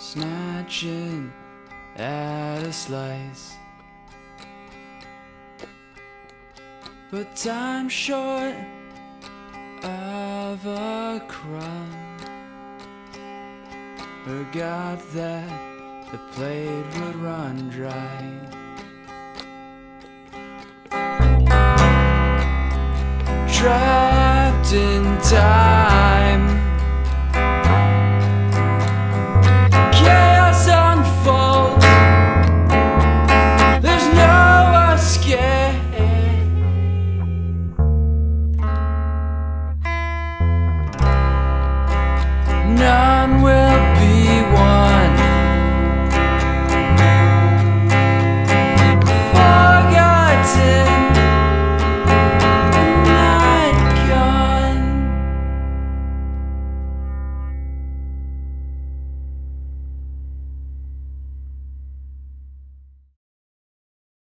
snatching at a slice. But time's short of a crumb. Forgot that the plate would run dry. Trapped in time,